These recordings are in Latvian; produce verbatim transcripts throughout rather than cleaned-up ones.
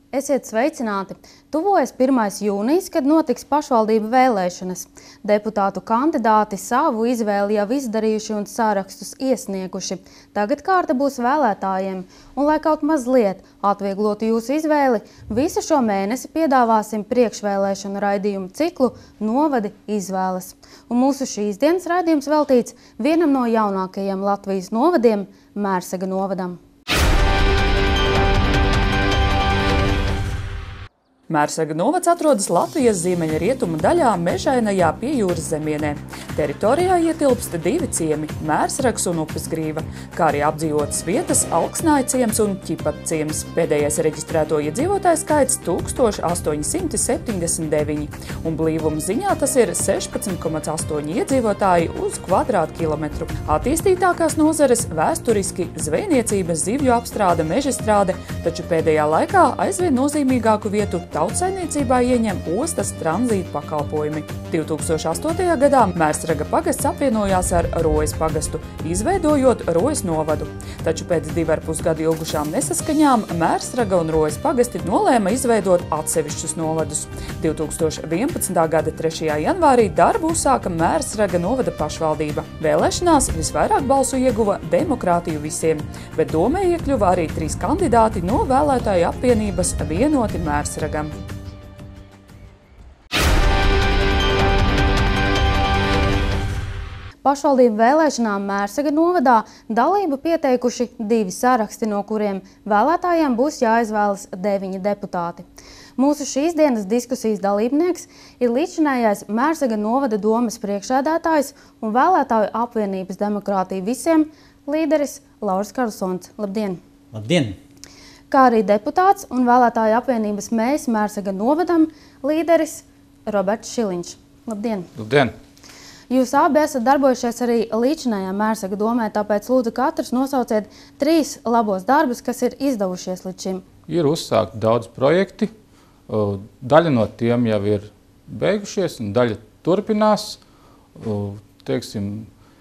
Esiet sveicināti! Tuvojas pirmais jūnijas, kad notiks pašvaldību vēlēšanas. Deputātu kandidāti savu izvēli jau izdarījuši un sārakstus iesnieguši. Tagad kārta būs vēlētājiem. Un, lai kaut mazliet atvieglotu jūsu izvēli, visu šo mēnesi piedāvāsim priekšvēlēšanu raidījumu ciklu Novadi izvēles. Un mūsu šīs dienas raidījums veltīts vienam no jaunākajiem Latvijas novadiem – Mērsaga novadam. Mērsaga novads atrodas Latvijas ziemeļa rietumu daļā mežainajā pie jūras zemienē. Teritorijā ietilpst divi ciemi – Mērsrags un Upesgrīva, kā arī apdzīvotas vietas Alksnāja ciems un Ķipata ciems. Pēdējais reģistrēto iedzīvotāju skaits tūkstoš astoņi simti septiņdesmit deviņi, un blīvuma ziņā tas ir sešpadsmit komats astoņi iedzīvotāji uz kvadrātkilometru. Attīstītākās nozares vēsturiski zvejniecība, zivju apstrāde, mežastrāde, taču pēdējā laikā aizvien nozīmīgāku vietu tautsaimniecībā ieņem ostas tranzīta pakalpojumi. divi tūkstoši astotajā gadā Mērsraga pagasts apvienojās ar Rojas pagastu, izveidojot Rojas novadu. Taču pēc divu ar pus gadu ilgušām nesaskaņām Mērsraga un Rojas pagasti nolēma izveidot atsevišķus novadus. divi tūkstoši vienpadsmitā gada trešajā janvārī darbu uzsāka Mērsraga novada pašvaldība. Vēlēšanās visvairāk balsu ieguva Demokrātiju visiem, bet domē iekļuva arī trīs kandidāti no vēlētāju apvienības Vienoti Mērsragam. Pašvaldību vēlēšanām Mērsaga novadā dalību pieteikuši divi saraksti, no kuriem vēlētājiem būs jāizvēlas deviņi deputāti. Mūsu šīs dienas diskusijas dalībnieks ir līdzinājais Mērsaga novada domes priekšsēdētājs un vēlētāju apvienības Demokrātija visiem līderis Lauris Karlsons. Labdien! Labdien! Kā arī deputāts un vēlētāju apvienības Mēs Mērsaga novadam līderis Roberts Šiliņš. Labdien! Labdien! Jūs abi esat darbojušies arī līdzinājā Mērsaga domē, tāpēc lūdzu katrs nosauciet trīs labos darbus, kas ir izdevušies līdz šim. Ir uzsākti daudz projekti, daļa no tiem jau ir beigušies un daļa turpinās. Teiksim,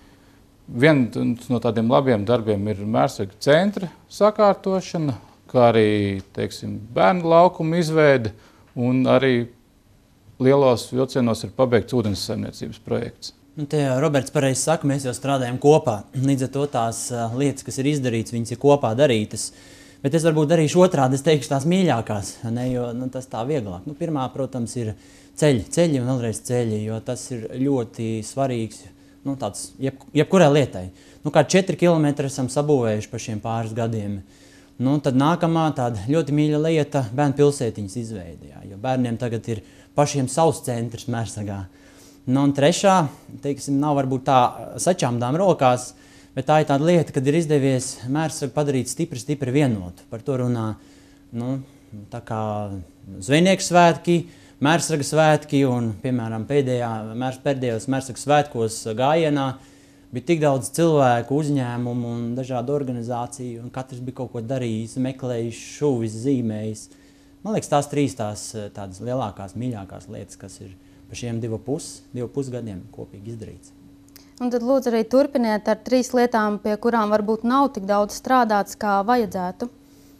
viens no tādiem labiem darbiem ir Mērsaga centra sakārtošana, kā arī teiksim, bērnu laukumu izveide un arī lielos vilcienos ir pabeigts ūdens saimniecības projekts. Nu, te Roberts pareizi saka, mēs jau strādājam kopā. Līdz ar to tās uh, lietas, kas ir izdarītas, viņas ir kopā darītas. Bet es varbūt darīšu otrādi, es teikšu tās mīļākās, ne, jo nu, tas tā vieglāk. Nu, pirmā, protams, ir ceļi, ceļi un vēlreiz ceļi, jo tas ir ļoti svarīgs, nu, tāds jeb, jebkurai lietai. Nu, kā četri kilometri esam sabūvējuši pa šiem pāris gadiem. Nu, tad nākamā tāda ļoti mīļa lieta – bērnu pilsētiņas izveide, jā, jo bērniem tagad ir pašiem savs centrs Mērsagā. Nu, un trešā, teiksim, nav varbūt tā sačāmdām rokās, bet tā ir tāda lieta, kad ir izdevies Mērsagu padarīt stipri, stipri vienotu. Par to runā, nu, tā kā zvejnieku svētki, Mērsaga svētki un, piemēram, pēdējā, pēdējos Mērsaga svētkos gājienā bija tik daudz cilvēku, uzņēmumu un dažādu organizāciju, un katrs bija kaut ko darījis, meklējis, šuvis, zīmējis. Man liekas, tās trīs tās tādas lielākās, mīļākās lietas, kas ir pa šiem divu pus, divu pusgadiem kopīgi izdarīts. Un tad lūdzu arī turpiniet ar trīs lietām, pie kurām varbūt nav tik daudz strādāts, kā vajadzētu.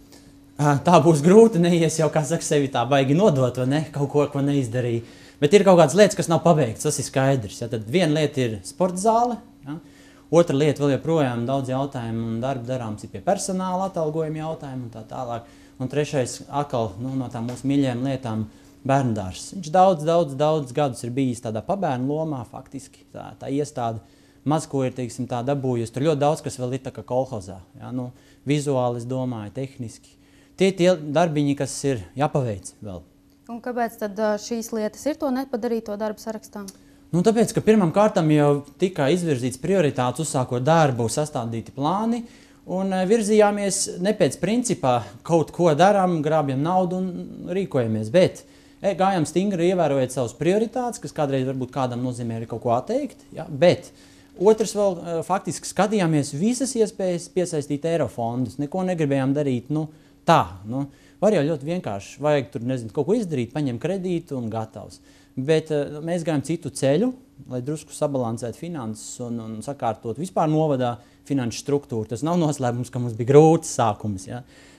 Tā būs grūti, neies jau, kā saka, sevi tā baigi nodot, vai ne, kaut ko, ko neizdarīja. Bet ir kaut kādas lietas, kas nav pabeigts, tas ir skaidrs. Ja? Tad viena lieta ir sporta zāle, ja? Otra lieta vēl joprojām daudz jautājumu un darba darāms ir pie personāla atalgojuma jautājumu un tā tālāk. Un trešais atkal nu, no tām mūsu mīļajām lietām bērndārs. Viņš daudz, daudz, daudz gadus ir bijis tādā pabērnu lomā, faktiski tā, tā iestāde. Maz ko ir, teiksim, tā dabūjusi. Tur ļoti daudz, kas vēl ir tā kā kolhozā. Ja? Nu, vizuāli, es domāju, tehniski. Tie tie darbiņi, kas ir jāpaveic vēl. Un kāpēc tad šīs lietas ir to nepadarīto darbu sarakstā? Nu, tāpēc, ka pirmam kārtam jau tika izvirzīts prioritāts uzsākot darbu, sastādīti plāni, un virzījāmies ne pēc principā kaut ko darām, grābjam naudu un rīkojamies, bet gājām stingri ievērojot savus prioritātes, kas kādreiz varbūt kādam nozīmē arī kaut ko atteikt, ja? Bet otrs vēl faktiski skatījāmies visas iespējas piesaistīt eiro fondus, neko negribējām darīt, nu tā, nu, var jau ļoti vienkārši, vajag tur, nezinu, kaut ko izdarīt, paņem kredītu un gatavs. Bet uh, mēs gājām citu ceļu, lai drusku sabalansētu finanses un, un sakārtot vispār novadā finanšu struktūru. Tas nav noslēpums, ka mums bija grūts sākums, ja?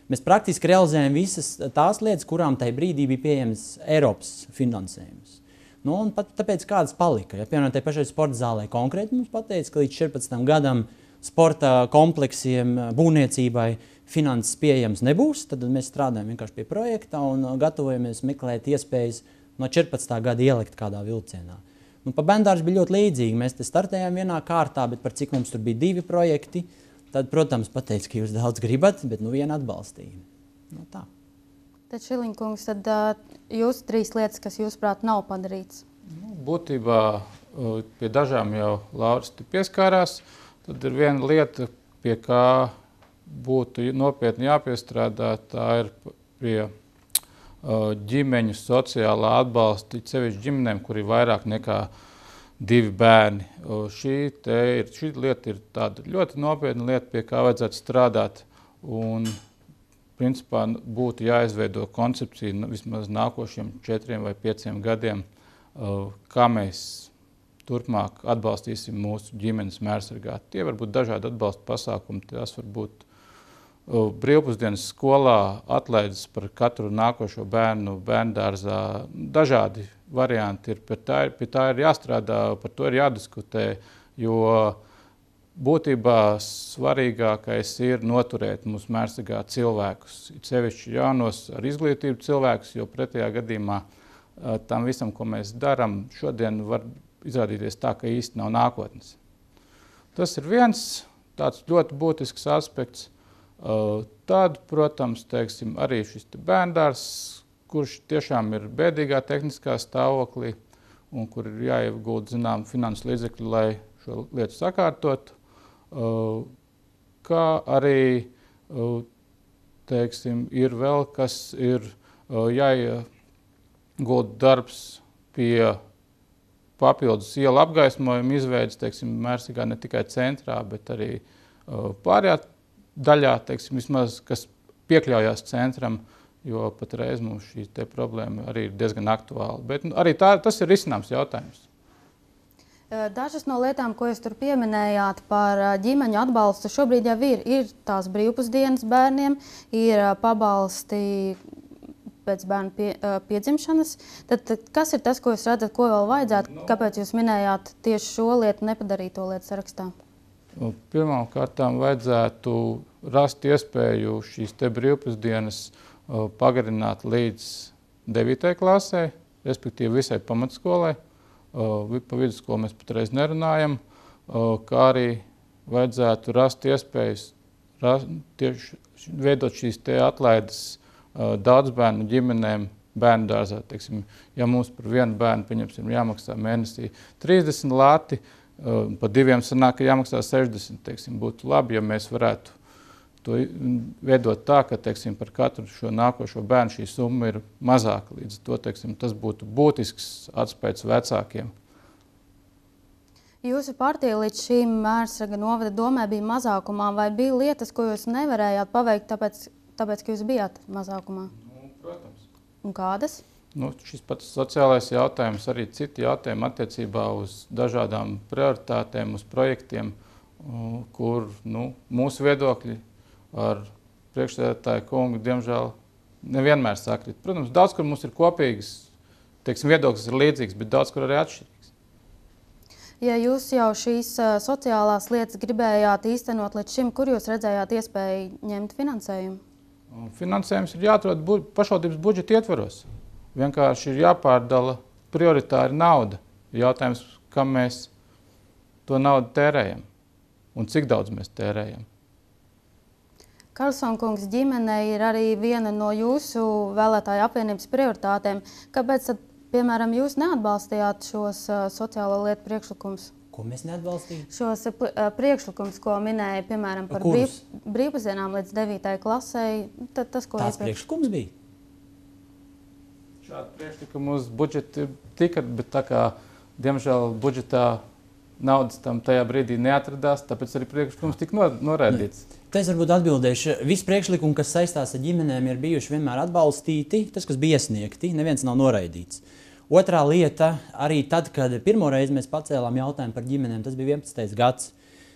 Mēs praktiski realizējam visas tās lietas, kurām tajā brīdī bija pieejams Eiropas finansējums. Nu, un pat tāpēc kādas palika. Ja, piemēram, tai pašai sporta zālē konkrēti mums pateica, ka līdz četrpadsmitam gadam sporta kompleksiem, būvniecībai finanses pieejams nebūs. Tad mēs strādājam vienkārši pie projekta un gatavojamies meklēt iespējas no četrpadsmitā gada ielikt kādā vilcienā. Nu, pa bērndārzu bija ļoti līdzīgi. Mēs te startējām vienā kārtā, bet par cik mums tur bija divi projekti, tad, protams, pateica, ka jūs daudz gribat, bet nu viena atbalstīja. Nu, tā. Tad, Šiliņkungs, tad uh, jūs trīs lietas, kas jūsuprāt nav padarīts? Nu, būtībā pie dažām jau Lauris pieskārās. Tad ir viena lieta, pie kā būtu nopietni jāpiestrādā, tā ir pie uh, ģimeņu sociālā atbalsta, sevišķi ģimenēm, kur ir vairāk nekā divi bērni. Uh, šī, te ir, šī lieta ir tāda ļoti nopietna lieta, pie kā vajadzētu strādāt. Un, principā, būtu jāizveido koncepcija vismaz nākošiem četriem vai pieciem gadiem, uh, kā mēs turpmāk atbalstīsim mūsu ģimenes mērsargāt. Tie var būt dažādi atbalsta pasākumi. Tas var būt uh, brīvpusdienas skolā atlaides par katru nākošo bērnu bērndārzā. Dažādi varianti ir. Pie tā, pie tā ir jāstrādā, par to ir jādiskutē, jo būtībā svarīgākais ir noturēt mūsu mērsargāt cilvēkus. Ir sevišķi jaunos ar izglītību cilvēkus, jo pretējā gadījumā uh, tam visam, ko mēs darām, šodien var izrādīties tā, ka īsti nav nākotnes. Tas ir viens tāds ļoti būtisks aspekts. Tad, protams, teiksim, arī šis bērndārs, kurš tiešām ir bēdīgā tehniskā stāvoklī un kur ir jāiegulda zinām finanses līdzekļi, lai šo lietu sakārtot, kā arī, teiksim, ir vēl, kas ir jāiegulda darbs pie papildus ielu apgaismojumu izveidas, teiksim, Mērsīgā ne tikai centrā, bet arī uh, pārējā daļā, teiksim, vismaz, kas piekļaujās centram, jo patreiz mums šī te problēma arī ir diezgan aktuāla. Bet nu, arī tā, tas ir risināms jautājums. Dažas no lietām, ko jūs tur pieminējāt par ģimeņu atbalstu, šobrīd jau ir, ir tās brīvpusdienas bērniem, ir pabalsti pēc bērnu pie, piedzimšanas. Tad, tad kas ir tas, ko jūs redzat, ko vēl vajadzētu? No. Kāpēc jūs minējāt tieši šo lietu nepadarīto lietu sarakstā? Pirmām kārtām vajadzētu rast iespēju šīs te brīvpusdienas pagarināt līdz devītajai klasē, respektīvi visai pamatskolai. Pa vidusskolu mēs patreiz nerunājam, kā arī vajadzētu rast iespējas rast, tieši veidot šīs te atlaides daudz bērnu ģimenēm bērnu dārzā. Teiksim, ja mums par vienu bērnu pieņemsim jāmaksā mēnesī trīsdesmit lati, pa diviem sanāk, ka jāmaksā sešdesmit. Teiksim, būtu labi, ja mēs varētu to veidot tā, ka teiksim, par katru šo nākošo bērnu šī summa ir mazāka. Līdz to teiksim, tas būtu būtisks atspējas vecākiem. Jūsu partija līdz šīm Mērsraga novada domē bija mazākumā, vai bija lietas, ko jūs nevarējāt paveikt, tāpēc Tāpēc, ka jūs bijāt mazākumā? Nu, protams. Un kādas? Nu, šis pats sociālais jautājums, arī citi jautājumi attiecībā uz dažādām prioritātēm, uz projektiem, kur nu, mūsu viedokļi ar priekšsēdētāju kungu, diemžēl, nevienmēr sakrit. Protams, daudz, kur mums ir kopīgas, teiksim, viedoklis ir līdzīgs, bet daudz, kur arī atšķirīgs. Ja jūs jau šīs uh, sociālās lietas gribējāt īstenot līdz šim, kur jūs redzējāt iespēju ņemt finansējumu? Finansējums ir jāatrod bu pašvaldības budžeta ietvaros. Vienkārši ir jāpārdala prioritāri nauda. Jautājums, kam mēs to naudu tērējam un cik daudz mēs tērējam. Karlsona kungs, ģimene ir arī viena no jūsu vēlētāju apvienības prioritātēm. Kāpēc, tad, piemēram, jūs neatbalstījāt šos uh, sociālo lietu priekšlikumus? Ko mēs neatbalstījām? Šos uh, priekšlikumus, ko minēja, piemēram, par brīv, brīvpusdienām līdz devītajai klasei, tad tas, ko Tās iepriekš... priekšlikums bija? Šādi priekšlikumi uz budžetu tika, bet tā kā, diemžēl, budžetā naudas tam tajā brīdī neatradās, tāpēc arī priekšlikums tika noraidīts. Tā es varbūt atbildēšu. Visi priekšlikumi, kas saistās ar ģimenēm, ir bijuši vienmēr atbalstīti. Tas, kas bija iesniegti, neviens nav noraidīts. Otrā lieta, arī tad, kad pirmo reizi mēs pacēlām jautājumu par ģimenēm, tas bija vienpadsmitais gads.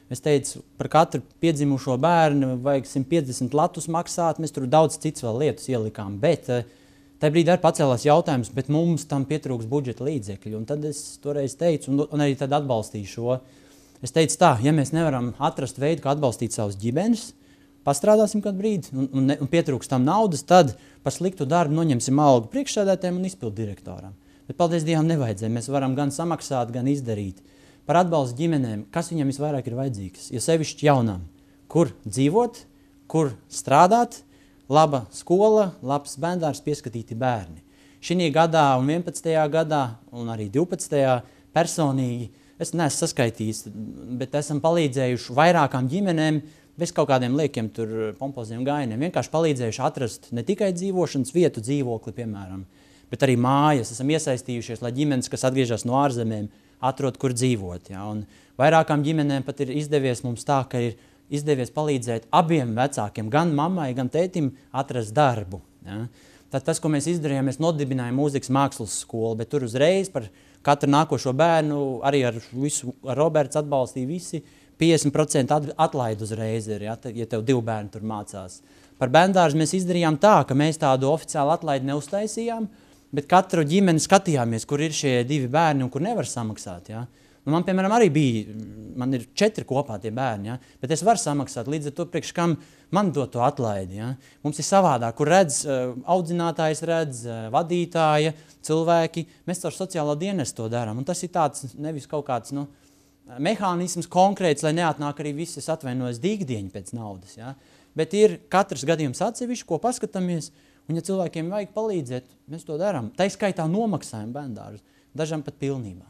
Es teicu, par katru piedzimušo bērnu vajag simt piecdesmit latus maksāt, mēs tur daudz cits vēl lietas ielikām, bet tajā brīdī arī pacēlās jautājums, bet mums tam pietrūks budžeta līdzekļu, un tad es toreiz teicu, un, un arī tad atbalstīju šo. Es teicu tā, ja mēs nevaram atrast veidu, kā atbalstīt savus ģimenes, pastrādāsim kādu brīdi, un, un, ne, un pietrūks tam naudas, tad par sliktu darbu noņemsim algu priekšsēdētājiem un izpildu direktoram. Bet paldies Dievam nevajadzēja, mēs varam gan samaksāt, gan izdarīt. Par atbalstu ģimenēm, kas viņam visvairāk ir vajadzīgs, jo sevišķi jaunām, kur dzīvot, kur strādāt, laba skola, labs bērndārs, pieskatīti bērni. Šī gadā un vienpadsmitajā gadā un arī divpadsmitajā personīgi, es neesmu saskaitījis, bet esam palīdzējuši vairākām ģimenēm bez kaut kādiem liekiem tur pompoziem gājieniem, vienkārši palīdzējuši atrast ne tikai dzīvošanas vietu, dzīvokli, piemēram, bet arī mājas. Esam iesaistījušies, lai ģimenes, kas atgriežas no ārzemēm, atrod, kur dzīvot. Ja? Un vairākām ģimenēm pat ir izdevies mums tā, ka ir izdevies palīdzēt abiem vecākiem, gan mammai, gan tētim atrast darbu. Ja? Tad tas, ko mēs izdarījām, mēs nodibinājām mūzikas mākslas skolu, bet tur uzreiz par katru nākošo bērnu, arī ar visu, ar Roberts atbalstīja visi, piecdesmit procenti atlaid uzreiz ir, ja, ja tev divi bērni tur mācās. Par bērndārzu mēs izdarījām tā, ka mēs tādu oficiālu atlaidi neuztaisījām, bet katru ģimeni skatījāmies, kur ir šie divi bērni un kur nevar samaksāt. Ja? Nu, man, piemēram, arī bija, man ir četri kopā tie bērni, ja? Bet es varu samaksāt, līdz ar to priekš kam man dot to atlaidi. Ja? Mums ir savādāk, kur redz, audzinātājs redz, vadītāja, cilvēki, mēs caur sociālo dienestu to darām. Un tas ir tāds nevis kaut kāds, nu, mehānisms konkrēts, lai neatnāk arī visi, es atvainojos, dīgdieņi pēc naudas. Ja? Bet ir katrs gadījums atsevišķi, ko paskatāmies, un ja cilvēkiem vajag palīdzēt, mēs to darām. Tā skaitā nomaksājam bērndārzu, dažam pat pilnībā.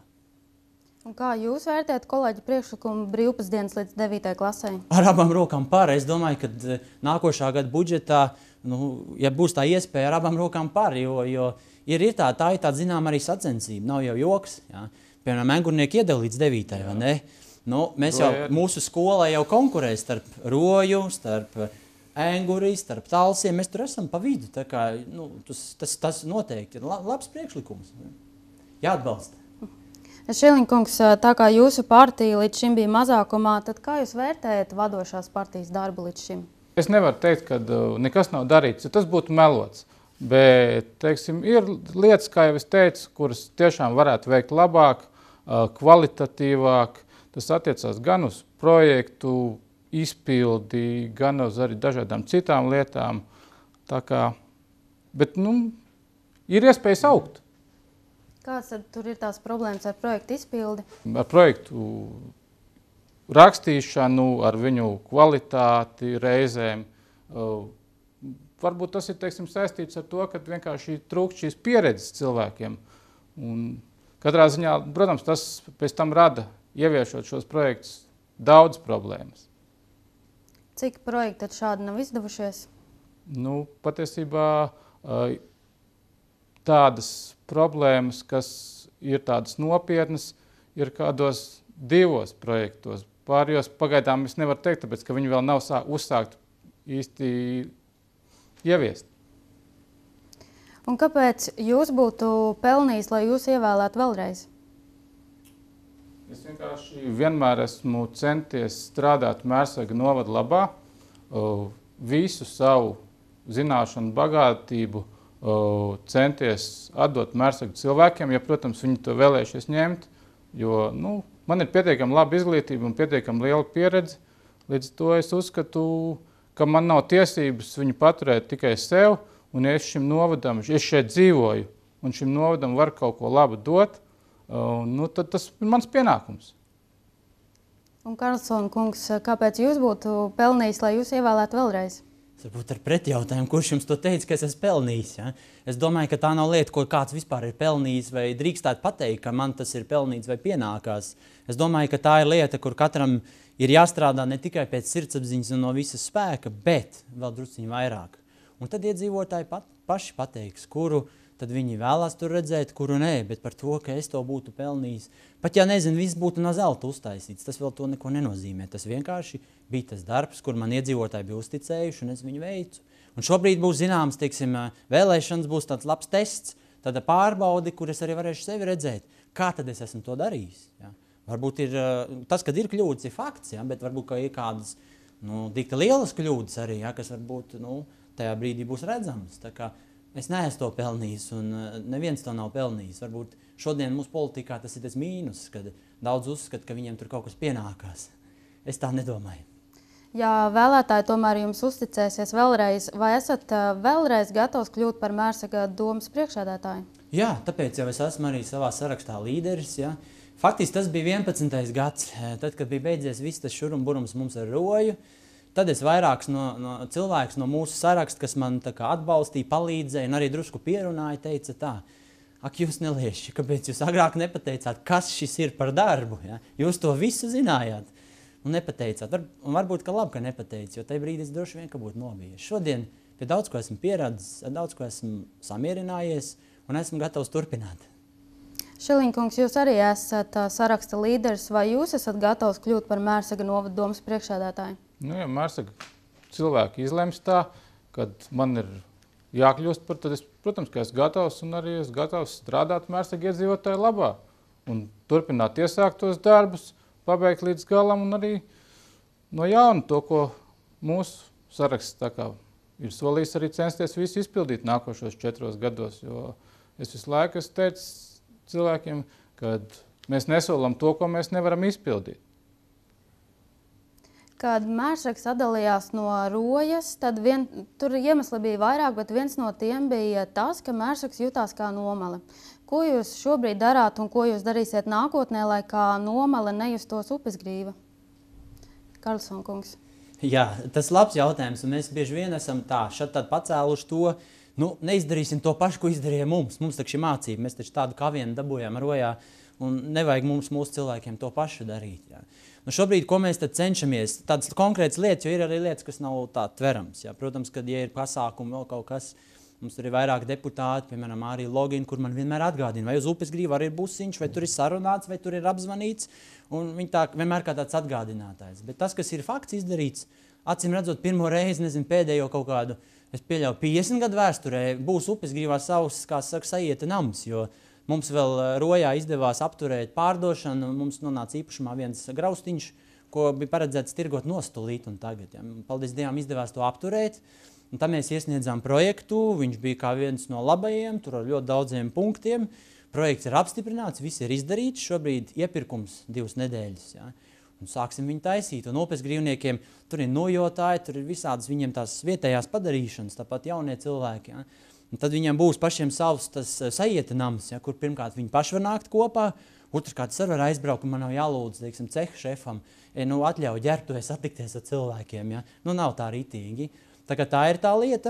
Un kā jūs vērtējat kolēģi priekšlikumu brīvpusdienas līdz devītajai klasē? Ar abām rokām par. Es domāju, ka nākošā gada budžetā, nu, ja būs tā iespēja, ar abām rokām par, jo, jo ir, ir tā, tā ir tāda zinām arī sacensība, nav jau joks. Ja? Piemēram, engurnieki iedala līdz devītajai, vai ne? Nu, mēs jau, mūsu skolā jau konkurē starp roju, starp engurī, starp talsiem, mēs tur esam pa vidu, tā kā, nu, tas, tas, tas noteikti ir labs priekšlikums. Jāatbalsta. Šiliņkungs, tā kā jūsu partija līdz šim bija mazākumā, tad kā jūs vērtējat vadošās partijas darbu līdz šim? Es nevaru teikt, ka nekas nav darīts, tas būtu melots. Bet, teiksim, ir lietas, kā jau es teicu, kuras tiešām varētu veikt labāk, kvalitatīvāk. Tas attiecās gan uz projektu izpildi, gan uz arī dažādām citām lietām. Tā kā, bet, nu, ir iespējas augt. Kāds tad tur ir tās problēmas ar projektu izpildi? Ar projektu rakstīšanu, ar viņu kvalitāti reizēm. Varbūt tas ir, teiksim, saistīts ar to, ka vienkārši trūkst šīs pieredzes cilvēkiem. Un katrā ziņā, protams, tas pēc tam rada, ieviešot šos projektus, daudz problēmas. Cik projekti tad šādi nav izdevušies? Nu, patiesībā tādas problēmas, kas ir tādas nopietnas, ir kādos divos projektos. Pārējos pagaidām es nevaru teikt, tāpēc, ka viņi vēl nav uzsākt īsti ieviest. Un kāpēc jūs būtu pelnījis, lai jūs ievēlētu vēlreiz? Es vienkārši vienmēr esmu centies strādāt Mērsaga novada labā, visu savu zināšanu bagātību centies atdot Mērsaga cilvēkiem, ja, protams, viņi to vēlējušies ņemt, jo, nu, man ir pietiekami laba izglītība un pietiekami liela pieredze, līdz to es uzskatu, ka man nav tiesības viņu paturēt tikai sev, un ja es šim novadam, es šeit dzīvoju, un šim novadam var kaut ko labu dot, nu, tad tas ir mans pienākums. Un Karlsona kungs, kāpēc jūs būtu pelnījis, lai jūs ievēlētu vēlreiz? Varbūt ar pretjautājumu, kurš jums to teica, ka es esmu pelnījis. Ja? Es domāju, ka tā nav lieta, ko kāds vispār ir pelnījis, vai drīkstētu pateikt, ka man tas ir pelnīts vai pienākās. Es domāju, ka tā ir lieta, kur katram ir jāstrādā ne tikai pēc sirdsapziņas un no visas spēka, bet vēl drusciņi vairāk. Un tad iedzīvotāji pat, paši pateiks, kuru tad viņi vēlās tur redzēt, kuru nē, bet par to, ka es to būtu pelnījis. Pat ja nezinu, viss būtu no zelta uztaisīts, tas vēl to neko nenozīmē. Tas vienkārši bija tas darbs, kur man iedzīvotāji bija uzticējuši, un es viņu veicu. Un šobrīd būs zināms, teiksim, vēlēšanas būs tāds labs tests, tāda pārbaudi, kur es arī varēšu sevi redzēt. Kā tad es esmu to darījis? Ja? Varbūt ir, tas, kad ir kļūdas, ir fakts, ja, bet varbūt ka ir kādas nu, dikti lielas kļūdas arī, ja, kas varbūt nu, tajā brīdī būs redzamas. Tā kā es neesmu to pelnījis, un neviens to nav pelnījis. Varbūt šodien mūsu politikā tas ir tas mīnus, kad daudz uzskata, ka viņiem tur kaut kas pienākās. Es tā nedomāju. Ja vēlētāji tomēr jums uzticēsies vēlreiz, vai esat vēlreiz gatavs kļūt par Mērsaga domas priekšsēdētāju? Jā, tāpēc jau es esmu arī savā sarakstā līderis. Ja. Faktiski tas bija vienpadsmitais gads, tad, kad bija beidzies viss tas šurumburums mums ar roju. Tad es vairāks no, no cilvēks no mūsu saraksta, kas man tā kā atbalstīja, palīdzēja un arī drusku pierunāja, teica tā, ak, jūs nelieši, kāpēc jūs agrāk nepateicāt, kas šis ir par darbu? Ja? Jūs to visu zinājāt un nepateicāt. Var, un varbūt, ka labi, ka nepateicu, jo tajā brīdī es droši vien, ka būtu nobijies. Šodien pie daudz ko esmu pieradzis, daudz ko esmu samierinājies un esmu gatavs turpināt. Šiliņkungs, jūs arī esat saraksta līderis, vai jūs esat gatavs kļūt par Mērsaga novada domas priekšsēdētāju? Nu, ja Mērsaga cilvēki izlems tā, kad man ir jākļūst par, tad es, protams, ka esmu gatavs un arī esmu gatavs strādāt Mērsaga iedzīvotāju labā un turpināt iesāktos darbus, pabeigt līdz galam un arī no jauna to, ko mūsu saraksts tā kā ir solījis arī censties visu izpildīt nākošos četros gados, jo es visu laiku esmu teicis cilvēkiem, kad mēs nesolam to, ko mēs nevaram izpildīt. Kad Mērsags atdalījās no rojas, tad vien, tur iemesli bija vairāk, bet viens no tiem bija tas, ka Mērsags jutās kā nomale. Ko jūs šobrīd darāt un ko jūs darīsiet nākotnē, lai kā nomale nejustos Upesgrīva? Karlson kungs. Jā, tas ir labs jautājums, un mēs bieži vien esam tā, šad tad pacēluši to, nu, neizdarīsim to pašu, ko izdarīja mums. Mums taču ir mācība, mēs taču tādu kavienu dabūjām rojā, un nevajag mums mūsu cilvēkiem to pašu darīt. Jā. Nu, šobrīd, ko mēs tad cenšamies, tādas konkrētas lietas, jo ir arī lietas, kas nav tā tverams. Jā. Protams, kad ja ir pasākumi vēl kaut kas, mums tur ir vairāk deputāti, piemēram, arī login, kur man vienmēr atgādina, vai uz Upesgrīvu arī ir busiņš, vai tur ir sarunāts, vai tur ir apzvanīts, un viņi tā vienmēr kā tāds atgādinātājs. Bet tas, kas ir fakts izdarīts, acīm redzot pirmo reizi, nezinu, pēdējo kaut kādu, es pieļauju piecdesmit gadu vēsturē, būs Upesgrīvā savs, kā saka, sajieta nams, jo mums vēl rojā izdevās apturēt pārdošanu, mums nonāca īpašumā viens graustiņš, ko bija paredzēts tirgot nostulīt un tagad. Ja. Paldies Dievam izdevās to apturēt, un tam mēs iesniedzām projektu, viņš bija kā viens no labajiem, tur ar ļoti daudziem punktiem. Projekts ir apstiprināts, viss ir izdarīts, šobrīd iepirkums divas nedēļas. Ja. Un sāksim viņu taisīt, un Upesgrīvniekiem tur ir nojotāji, tur ir visādas viņiem tās vietējās padarīšanas, tāpat jaunie cilvēki. Ja. Un tad viņiem būs pašiem savs tas sajieta nams, ja, kur pirmkārt viņi paši var nākt kopā, otrkārt es var aizbraukt, un man nav jālūdz, teiksim, ceha šefam, ja, nu, atļauj ģērbtuvē satikties ar cilvēkiem, ja. Nu, nav tā ritīgi. Tā kā tā ir tā lieta,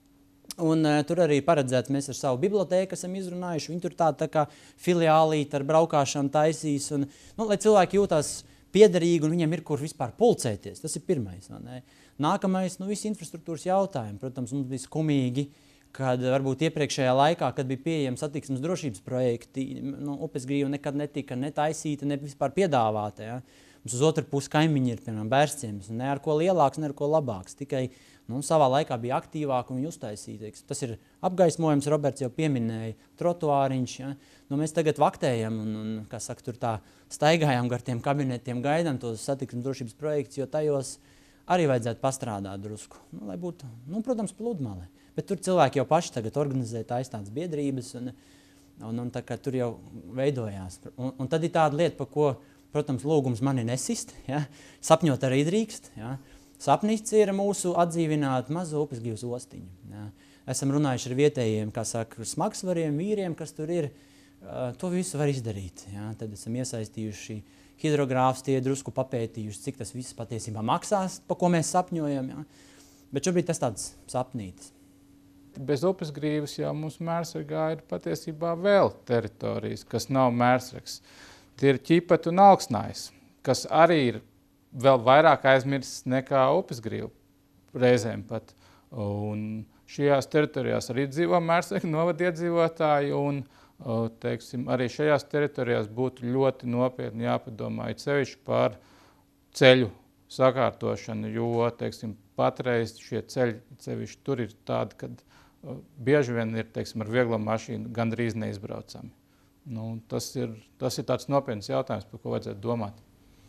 un uh, tur arī paredzēts, mēs ar savu bibliotēku esam izrunājuši, viņi tur tā, tā kā filiālīt ar braukāšanu taisīs, un, nu, lai cilvēki jūtās piederīgi un viņiem ir, kur vispār pulcēties. Tas ir pirmais. Ne? Nākamais, nu, visi infrastruktūras jautājumi. Protams, mums bija skumīgi, kad varbūt iepriekšējā laikā, kad bija pieejami satiksmes drošības projekti, nu, Upesgrīva nekad netika ne taisīta, ne vispār piedāvāta. Ja? Mums uz otru pusi kaimiņi ir, piemēram, Bērciems, ne ar ko lielāks, ne ar ko labāks. Tikai nu, savā laikā bija aktīvāk un viņi uztaisīja. Tas ir apgaismojums, Roberts jau pieminēja, trotuāriņš. Ja? Nu, mēs tagad vaktējam un, un kā saka, tur tā staigājām gar tiem kabinetiem, gaidām tos satiksmes drošības projektus, jo tajos arī vajadzētu pastrādāt drusku, nu, lai būtu, nu, protams, pludmale. Bet tur cilvēki jau paši tagad organizē taistādas biedrības un, un, un tā kā tur jau veidojās. Un, un tad ir tāda lieta, par ko, protams, lūgums mani nesist, ja? Sapņot arī drīkst. Ja? Sapnis ir mūsu atdzīvināt mazo Upesgrīvas ostiņu. Ja? Esam runājuši ar vietējiem, kā saka, smagsvariem, vīriem, kas tur ir. Uh, to visu var izdarīt. Ja? Tad esam iesaistījuši hidrogrāfs, tie drusku papētījuši, cik tas viss patiesībā maksās, pa ko mēs sapņojam. Ja? Bet šobrīd tas tāds sapnītis. Bez Upesgrīvas jau mums Mērsragā ir patiesībā vēl teritorijas, kas nav Mērsrags. Tie ir Ķipet un Alksnājs, kas arī ir vēl vairāk aizmirsts nekā Upesgrīva reizēm pat. Un šajās teritorijās arī dzīvo Mērsraga novada iedzīvotāji un teiksim, arī šajās teritorijās būtu ļoti nopietni jāpadomā sevišķi par ceļu sakārtošanu, jo teiksim, patreiz šie ceļi sevišķi tur ir tādi, kad bieži vien ir teiksim, ar vieglo mašīnu gandrīz neizbraucami. Nu, tas, ir, tas ir tāds nopietns jautājums, par ko vajadzētu domāt.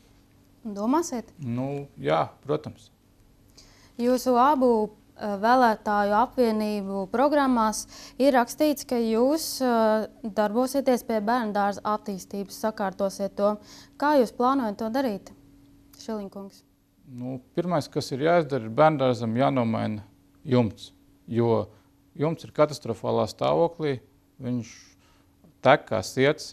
Domāsiet? Nu, jā, protams. Jūsu abu uh, vēlētāju apvienību programmās ir rakstīts, ka jūs uh, darbosieties pie bērndārza attīstības, sakārtosiet to. Kā jūs plānojat to darīt, Šiliņkungs? Nu, pirmais, kas ir jāizdara, ir bērndārzam jānomaina jumts, jo jumts ir katastrofālā stāvoklī, viņš tek kā siets,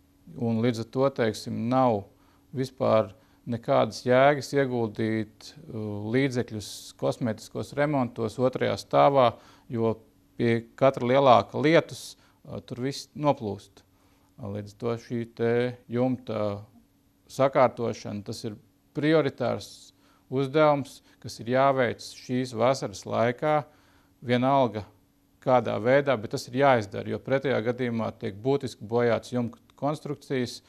un līdz ar to, teiksim, nav vispār nekādas jēgas ieguldīt uh, līdzekļus kosmētiskos remontos otrajā stāvā, jo pie katra lielāka lietus uh, tur viss noplūst. Uh, līdz to šī te jumta sakārtošana, tas ir prioritārs uzdevums, kas ir jāveic šīs vasaras laikā, vienalga kādā veidā, bet tas ir jāizdara, jo pretējā gadījumā tiek būtiski bojāts jumta konstrukcijas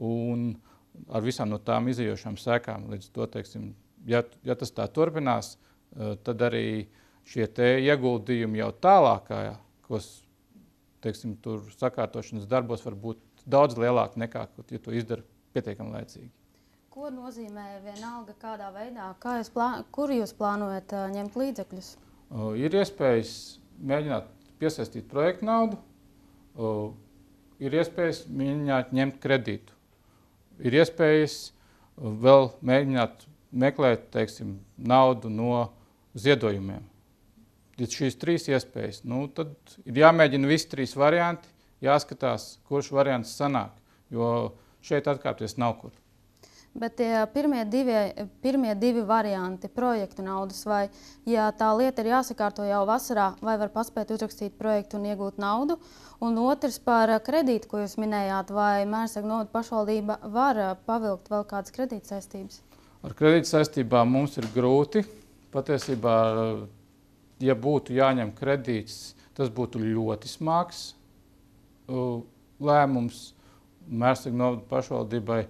un ar visām no tām izējošām sekām. Līdz to, teiksim, ja, ja tas tā turpinās, tad arī šie te ieguldījumi jau tālākajā, kos, teiksim, tur sakārtošanas darbos var būt daudz lielāki nekā, ja to izdara pietiekami laicīgi. Ko nozīmē vienalga kādā veidā? Kā jūs plā... Kur jūs plānojat uh, ņemt līdzekļus? Uh, ir iespējas mēģināt piesaistīt projektu naudu, uh, ir iespējas mēģināt ņemt kredītu. Ir iespējas vēl mēģināt meklēt, teiksim, naudu no ziedojumiem. Ja šīs trīs iespējas, nu, tad ir jāmēģina visi trīs varianti, jāskatās, kurš variants sanāk, jo šeit atkāpties nav kur. Bet tie pirmie divi, pirmie divi varianti projektu naudas, vai ja tā lieta ir jāsakārto jau vasarā, vai var paspēt uzrakstīt projektu un iegūt naudu? Un otrs par kredītu, ko jūs minējāt, vai Mērsegu novada pašvaldība var pavilkt vēl kādas kredītsaistības? Ar kredītsaistībām mums ir grūti. Patiesībā, ja būtu jāņem kredīts, tas būtu ļoti smags lēmums Mērsegu novada pašvaldībai.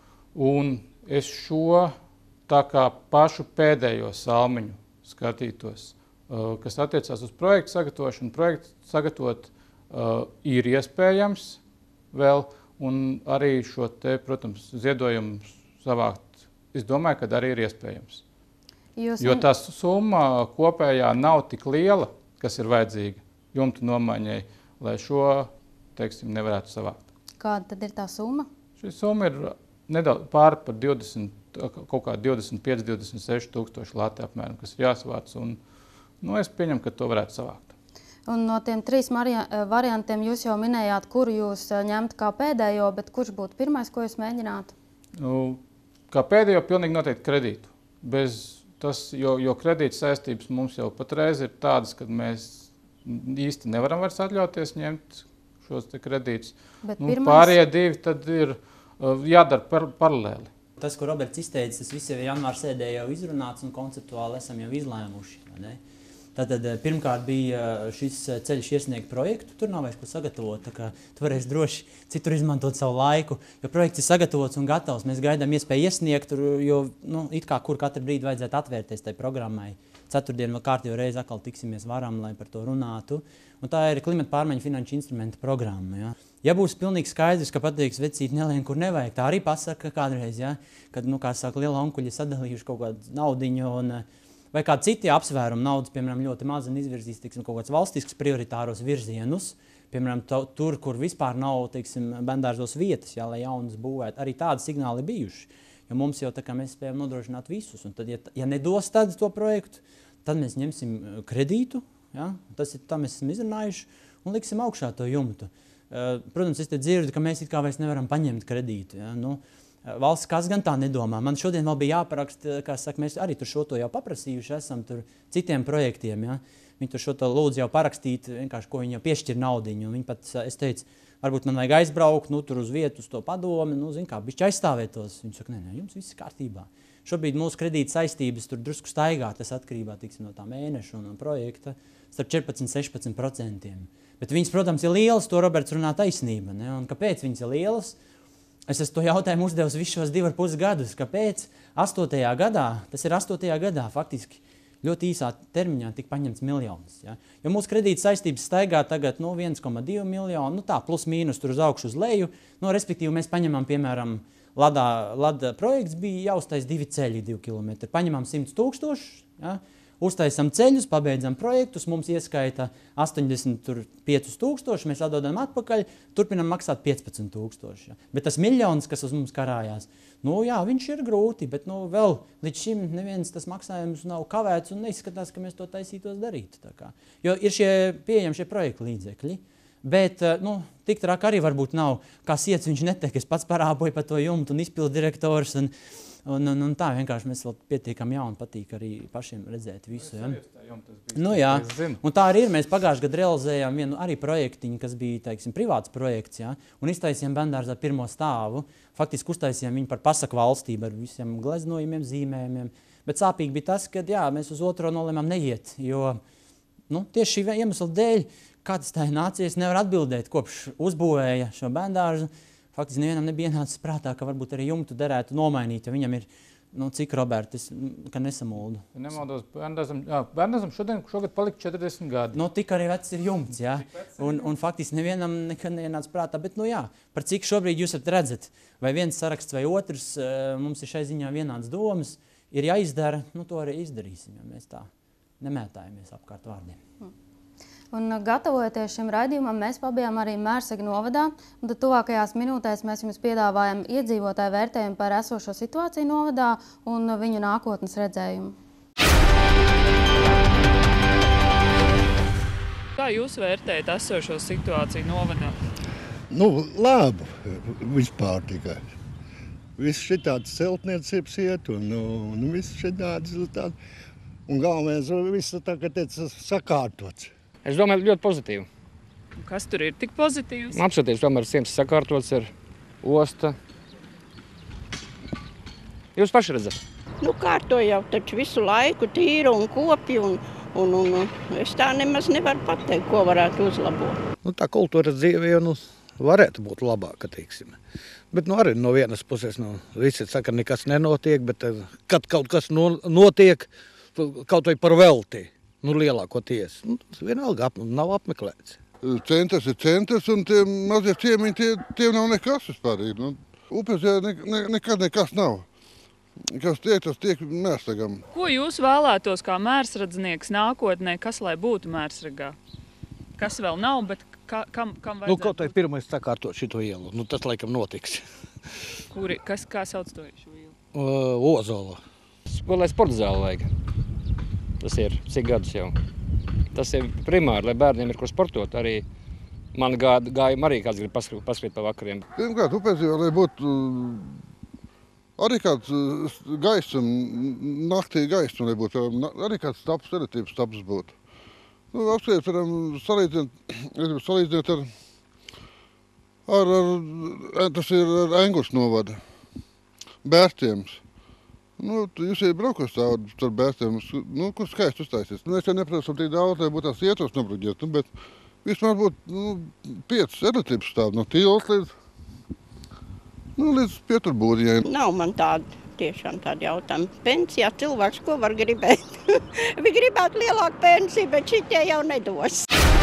Un es šo tā kā pašu pēdējo salmiņu skatītos, kas attiecās uz projektu sagatavošanu. Projektu sagatavot uh, ir iespējams vēl, un arī šo te, protams, ziedojumu savākt, es domāju, ka arī ir iespējams. Jūs... Jo tā summa kopējā nav tik liela, kas ir vajadzīga jumta nomaiņai, lai šo, teiksim, nevarētu savākt. Kāda tad ir tā summa? Šī summa ir nedaudz pāri par divdesmit, kaut kā divdesmit pieci, divdesmit seši tūkstoši lati apmēram, kas ir jāsavāc, un nu, es pieņemu, ka to varētu savākt. Un no tiem trīs variantiem jūs jau minējāt, kuru jūs ņemt kā pēdējo, bet kurš būtu pirmais, ko jūs mēģinātu? Nu, kā pēdējo pilnīgi noteikti kredītu. Bez tas, jo, jo kredīta saistības mums jau patreiz ir tādas, kad mēs īsti nevaram vairs atļauties ņemt šos te kredītus. Nu, pirmais... Pārējie divi tad ir jādara par, paralēli. Tas, ko Roberts izteica, tas viss jau janvāra sēdē jau izrunāts un konceptuāli esam jau izlēmuši. Ne? Tātad pirmkārt bija šis ceļš iesniegt projektu, tur nav vairs ko sagatavot, tā kā tu varēsi droši citur izmantot savu laiku, jo projekts ir sagatavots un gatavs. Mēs gaidām iespēju iesniegt, jo nu, it kā kur katru brīdi vajadzētu atvērties tai programmai. Ceturtdien vēl kārtīgi reizi atkal tiksimies varam, lai par to runātu. Un tā ir klimata pārmaiņu finanšu instrumenta programma. Ja, ja būs pilnīgi skaidrs, ka pateiks vecīt nelien, kur nevajag, tā arī pasaka kādreiz, ja, kad, nu, kā saka, liela onkuļi sadalījuši kaut kādu naudiņu un vai kādi citi apsvērumi naudas, piemēram, ļoti maz un izvirzīs, teiksim, kaut kāds valstisks prioritāros virzienus, piemēram, to, tur, kur vispār nav, teiksim, bērndārzos vietas, ja, lai jaunas būvētu, arī tādi signāli bijuši. Jo mums jau tā kā mēs spējam nodrošināt visus, un tad, ja, ja nedos tad to projektu, tad mēs ņemsim kredītu, ja, tas ir, tā mēs esam izrunājuši, un liksim augšā to jumtu. Uh, protams, es te dzirdu, ka mēs it kā vairs nevaram paņemt kredītu, ja, nu, valsts kas gan tā nedomā. Man šodien vēl bija jāparaksta, kā saka, mēs arī tur šo to jau paprasījuši esam tur citiem projektiem, ja. Viņi tur šo to lūdzu jau parakstīt, vienkārši, ko viņi jau piešķir naudiņu. Viņi pat, es teicu, varbūt man vajag aizbraukt, nu, tur uz vietu, uz to padomi, nu, zin kā, bišķi aizstāvētos. Viņi saka, nē, nē, jums viss kārtībā. Šobrīd mūsu kredīta saistības tur drusku staigā, tas atkarībā, tiksim, no tā mēneša un projekta, starp četrpadsmit līdz sešpadsmit procentiem. Bet viņas, protams, ir lielas, to Roberts runā taisnība, ne? Un kāpēc viņas ir lielas? Es esmu to jautājumu uzdevusi visus šos divu ar pus gadus, kāpēc astotajā gadā, tas ir astotajā gadā faktiski, ļoti īsā termiņā tika paņemts miljonus. Ja? Jo mūsu kredīta saistības staigā tagad no viens komats divi miljoni, nu tā plus mīnus tur uz augšu uz leju. No, respektīvi mēs paņemam, piemēram, Ladā, Lada projekts bija jāuztais divi ceļi, divi kilometri. Paņemam simts tūkstoši, ja? Uztaisam ceļus, pabeidzam projektus, mums ieskaita astoņdesmit pieci tūkstoši, mēs atdodam atpakaļ, turpinam maksāt piecpadsmit tūkstoši. Ja? Bet tas miljons, kas uz mums karājās, nu jā, viņš ir grūti, bet nu vēl līdz šim neviens tas maksājums nav kavēts un neizskatās, ka mēs to taisītos darīt. Tā kā. Jo ir šie pieejami šie projekta līdzekļi, bet nu, tik trāk arī varbūt nav, kā siets viņš netiek, es pats parāboju par to jumtu un izpildu direktors un Un, un, un tā vienkārši mēs vēl pietiekam jauni patīk arī pašiem redzēt visu. Ja? Nu, jā. Un tā arī ir. Mēs pagājušajā gadā realizējām vienu arī projektiņu, kas bija, teiksim, privāts projekts, ja? Un iztaisījām bērndārzā pirmo stāvu. Faktiski uztaisījām viņu par pasaku valstību ar visiem gleznojumiem, zīmējumiem. Bet sāpīgi bija tas, ka jā, mēs uz otro nolēmām neiet, jo nu, tieši šī iemesla dēļ kāds tā nācies nevar atbildēt, kopš uzbūvēja šo bērndārzu. Faktiski nevienam nebija ienācis prātā, ka varbūt arī jumtu derētu nomainīt, jo viņam ir, nu, cik Robertis, ka nesamuldu. Ja nemaldos, bērndārzam, jā, bērndārzam šodien, šogad palika četrdesmit gadi. Nu, tik arī vecs ir jumts, jā. Un, un faktiski nevienam nekad neienācis prātā, bet, nu jā, par cik šobrīd jūs redzat, vai viens saraksts vai otrs, mums ir šai ziņā vienāds domas, ir jāizdara, nu, to arī izdarīsim, jo mēs tā nemētājamies apkārt vārdiem. Hmm. Un, gatavojoties šim raidījumam, mēs pabijām arī Mērsega novadā. Un tad tuvākajās minūtēs mēs jums piedāvājam iedzīvotāju vērtējumu par esošo situāciju novadā un viņu nākotnes redzējumu. Kā jūs vērtējat esošo situāciju novadā? Nu, labu vispār tikai. Viss šitāds celtniecības iet un, un viss šitāds tād. Un galvenais, viss tā, ka teica, sakārtots. Es domāju, ļoti pozitīvi. Kas tur ir tik pozitīvs? Apskaties, tomēr ciems sakārtots ar osta. Jūs paši redzat? Nu, kārto jau taču visu laiku tīra un kopi, un, un, un es tā nemaz nevaru pateikt, ko varētu uzlabot. Nu, tā kultūras dzīve jau nu, varētu būt labāka, teiksim. Bet nu, arī no vienas puses, nu, visi saka, nekas nenotiek, bet kad kaut kas no, notiek, kaut vai par velti. Nu, lielākoties. Nu, vienalga ap, nav apmeklēts. Centrs ir centrs, un tie mazie ciemiņi, tie, tie nav nekas vispār. Nu, upes jau ne, ne, nekad nekas nav. Kas tiek, tas tiek Mērsregam. Ko jūs vēlētos kā mērsradznieks nākotnē, kas lai būtu Mērsregā? Kas vēl nav, bet ka, kam, kam vajadzētu? Nu, kaut vai pirmais sakārtot šito ielu. Nu, tas laikam notiks. Kuri, kas, kā sauc to šo ielu? Uh, Ozola. Lai sporta zāli vajag. Tas ir cik gadus jau. Tas ir primāri, lai bērniem ir ko sportot. Arī man gājumi arī kāds grib paskriet, paskriet pa vakariem. Pirmkārt, upēzībā, lai būtu arī kāds gaisam, naktī gaisam, lai būtu arī kāds staps, teretības staps būtu. Nu, apskriet, varam salīdzināt, salīdzināt ar, ar, ar, tas ir ar Engurs novada, Bērstiems. Nu, jūs jau braukos ar bērstiem, nu, kur skaisti uztaisies. Nu, mēs jau neprasam tik daudz, lai būtu tās ietros nobruģiet, nu, bet vismaz būtu nu, piecas elektrības stāvi no Tīlos līdz, nu, līdz Pieturbūdijai. Nav man tāda, tiešām tāda jautājuma. Pensijā cilvēks, ko var gribēt? Viņi gribētu lielāku pensiju, bet šitie jau nedos.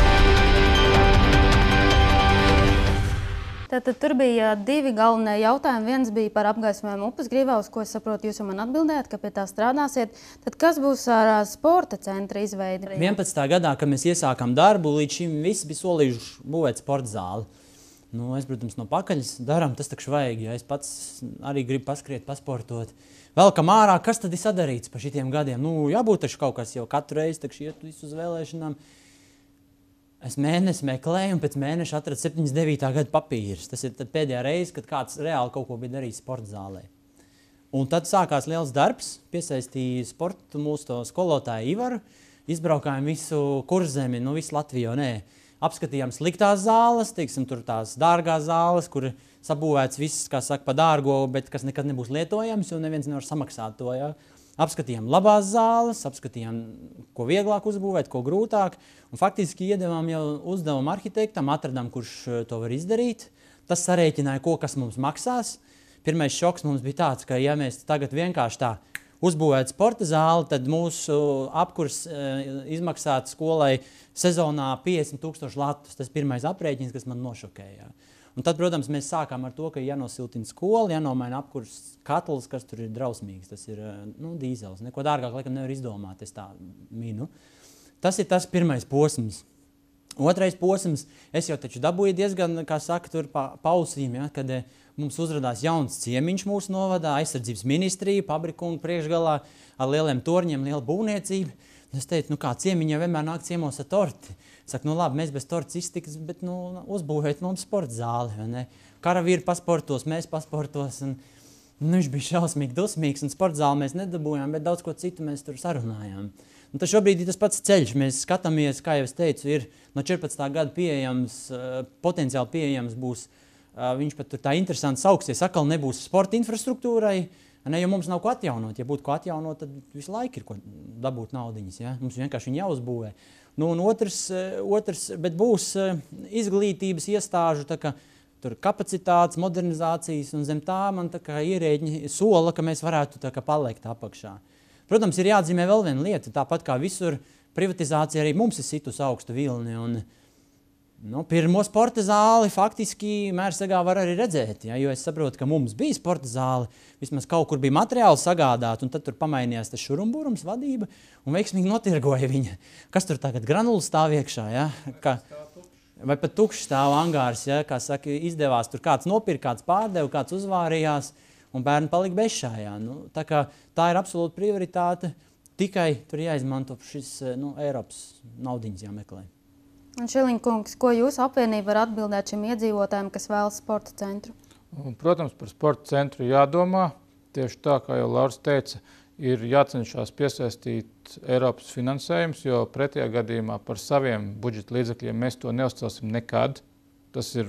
Tātad tur bija divi galvenie jautājumi. Viens bija par apgaismojumu upes grīvā, uz ko es saprotu, jūs jau man atbildējat, ka pie tā strādāsiet. Tad kas būs ar sporta centra izveidi? vienpadsmitā gadā, kad mēs iesākām darbu, līdz šim visi bija solījuši būvēt sporta zāli. Nu, es, protams, no pakaļas darām, tas taču vajag, ja es pats arī gribu paskriet, pasportot. Velkam ārā, kas tad ir sadarīts pa šitiem gadiem? Nu, jābūt taču kaut kas jau katru reizi, taču iet visu uz vēlēšanām. Es mēnesi meklēju un pēc mēneša atradu septiņdesmit devītā gada papīrus. Tas ir pēdējā reize, kad kāds reāli kaut ko bija darījis sporta zālē. Un tad sākās liels darbs, piesaistīja sportu mūsu to skolotāju Ivaru, izbraukājām visu Kurzemi, nu visu Latviju, nē. Apskatījām sliktās zāles, teiksim, tur tās dārgās zāles, kur sabūvēts viss, kā saka, pa dārgo, bet kas nekad nebūs lietojams, jo neviens nevar samaksāt to, ja. Apskatījām labās zāles, apskatījām, ko vieglāk uzbūvēt, ko grūtāk. Un faktiski iedevām jau uzdevumu arhitektam, atradām, kurš to var izdarīt. Tas sarēķināja, ko kas mums maksās. Pirmais šoks mums bija tāds, ka ja mēs tagad vienkārši tā uzbūvēt sporta zāli, tad mūsu apkurs izmaksātu skolai sezonā piecdesmit tūkstoši latus. Tas pirmais aprēķins, kas man nošokēja. Un tad, protams, mēs sākām ar to, ka jānosiltina skola, jānomaina apkurs katls, kas tur ir drausmīgs. Tas ir nu, dīzels. Neko dārgāk, laikam, nevar izdomāt, es tā minu. Tas ir tas pirmais posms. Otrais posms, es jau taču dabūju diezgan, kā saka, tur pa pausīm, ja, kad mums uzradās jauns ciemiņš mūsu novadā, aizsardzības ministrija, Pabrikunga priekšgalā ar lieliem torņiem, liela būvniecība. Es teicu, nu kā ciemiņi jau vienmēr nāk ciemos ar torti. Saka, nu labi, mēs bez tortas iztiks, bet nu, uzbūvēt mums sporta zāli. Vai ne? Karavīri pasportos, mēs pasportos. Un, nu, viņš bija šausmīgi dusmīgs un sporta zāli mēs nedabūjām, bet daudz ko citu mēs tur sarunājām. Un tad šobrīd ir tas pats ceļš. Mēs skatāmies, kā jau es teicu, ir no četrpadsmitā gada pieejams, potenciāli pieejams būs, viņš pat tur tā interesanti sauksies, atkal nebūs sporta infrastruktūrai, ne, jo mums nav ko atjaunot. Ja būtu ko atjaunot, tad visu laiku ir ko dabūt naudiņas. Ja? Mums vienkārši viņi jāuzbūvē. Nu, un otrs, otrs, bet būs izglītības iestāžu, tā kā tur kapacitātes, modernizācijas, un zem tā man tā kā ierēģi sola, ka mēs varētu tā kā palikt apakšā. Protams, ir jāatzīmē vēl viena lieta, tāpat kā visur privatizācija arī mums ir situs augstu vilni. Un, nu, pirmo sporta zāli faktiski Mērsegā var arī redzēt, ja, jo es saprotu, ka mums bija sporta zāli, vismaz kaut kur bija materiāli sagādāt, un tad tur pamainījās tas šurumburums vadība un veiksmīgi notirgoja viņa. Kas tur tagad granulu stāv iekšā, ja? Ka, vai pat tukšs stāv angārs, ja? Kā saka, izdevās tur kāds nopirkt, kāds pārdeva, kāds uzvārījās. Un bērni palika bez šājā. Nu, tā, kā, tā ir absolūta prioritāte. Tikai tur jāizmanto šis nu, Eiropas naudiņas jāmeklē. Un Šiliņkungs, ko jūs apvienība var atbildēt šim iedzīvotājiem, kas vēlas sporta centru? Protams, par sporta centru jādomā. Tieši tā, kā jau Lauris teica, ir jācenšas piesaistīt Eiropas finansējums, jo pretējā gadījumā par saviem budžeta līdzekļiem mēs to neuzcelsim nekad. Tas ir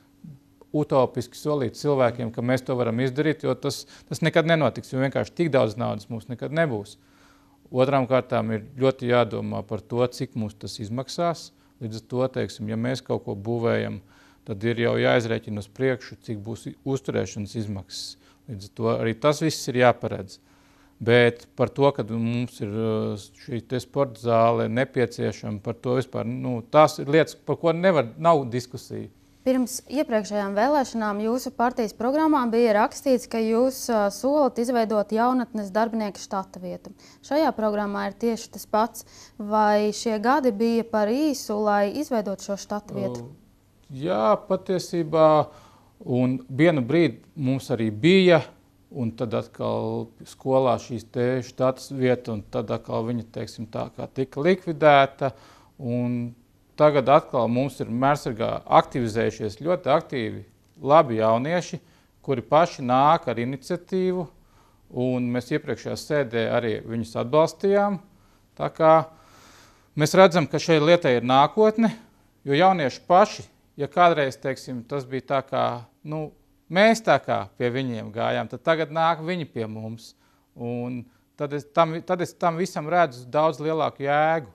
utopiski solīt cilvēkiem, ka mēs to varam izdarīt, jo tas, tas nekad nenotiks, jo vienkārši tik daudz naudas mums nekad nebūs. Otrām kārtām ir ļoti jādomā par to, cik mums tas izmaksās. Līdz ar to, teiksim, ja mēs kaut ko būvējam, tad ir jau jāizrēķina uz priekšu, cik būs uzturēšanas izmaksas. Līdz ar to arī tas viss ir jāparedz. Bet par to, ka mums ir šī te sporta zāle nepieciešama, par to vispār, nu, tās ir lietas, par ko nevar, nav diskusija. Pirms iepriekšējām vēlēšanām jūsu partijas programmā bija rakstīts, ka jūs uh, solat izveidot jaunatnes darbinieku štata vietu. Šajā programmā ir tieši tas pats. Vai šie gadi bija par īsu, lai izveidot šo štata vietu? Jā, patiesībā. Un vienu brīdi mums arī bija, un tad atkal skolā šīs te štatas vieta, un tad atkal viņa, teiksim, tā kā tika likvidēta. Un tagad atkal mums ir Mērsegā aktivizējušies ļoti aktīvi labi jaunieši, kuri paši nāk ar iniciatīvu, un mēs iepriekšējā sēdē arī viņus atbalstījām. Tā kā mēs redzam, ka šai lietai ir nākotne, jo jaunieši paši, ja kādreiz, teiksim, tas bija tā kā, nu, mēs tā kā pie viņiem gājām, tad tagad nāk viņi pie mums, un tad es tam, tad es tam visam redzu daudz lielāku jēgu.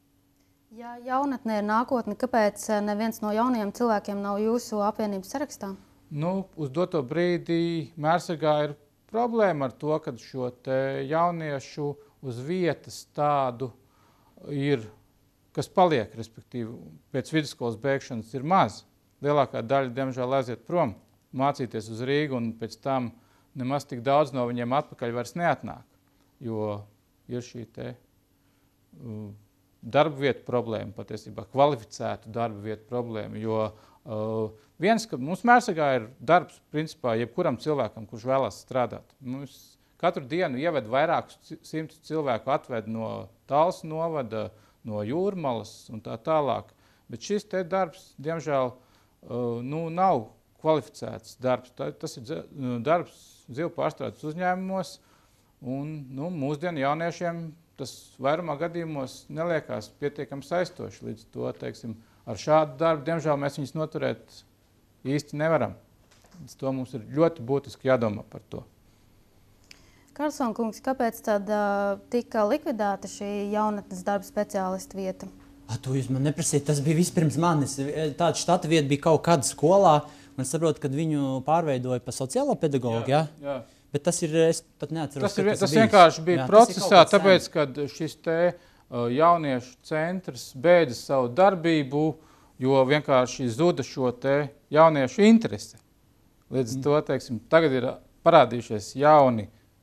Ja jaunatnē ir nākotne, kāpēc neviens no jaunajiem cilvēkiem nav jūsu apvienības sarakstā? Nu, uz doto brīdī Mērsegā ir problēma ar to, ka šo te jauniešu uz vietas tādu ir, kas paliek, respektīvi, pēc vidusskolas beigšanas ir maz. Lielākā daļa, diemžēl, aiziet prom, mācīties uz Rīgu, un pēc tam nemaz tik daudz no viņiem atpakaļ vairs neatnāk, jo ir šī te uh, darba vietu problēma, patiesībā kvalificētu darba vietu problēma, jo uh, viens, ka mums Mērsegā ir darbs, principā, jebkuram cilvēkam, kurš vēlās strādāt. Mums katru dienu ieved vairākus simtus cilvēku, atved no Talsu novada, no Jūrmalas un tā tālāk. Bet šis te darbs, diemžēl, uh, nu, nav kvalificēts darbs. Tā, tas ir darbs zivu pārstrādes uzņēmumos, un nu, mūsdienu jauniešiem tas vairumā gadījumos neliekās pietiekami saistoši. Līdz to, teiksim, ar šādu darbu, diemžēl, mēs viņus noturēt īsti nevaram. Līdz to mums ir ļoti būtiski jādomā par to. Karlsson kungs, kāpēc tad uh, tika likvidēta šī jaunatnes darba speciālista vieta? A, to jūs man neprasiet, tas bija vispirms manis. Tāda štata vieta bija kaut kāda skolā, un es saprotu, kad viņu pārveidoja pa sociālo pedagogu, jā? Jā, jā. Bet tas ir, es pat neatceros, Tas, ir, tas, tas bijis. vienkārši bija Jā, procesā, tāpēc, kad šis te uh, jauniešu centrs beidza savu darbību, jo vienkārši zuda šo te jauniešu interesi. Līdz mm. to, teiksim, tagad ir parādījušies jauni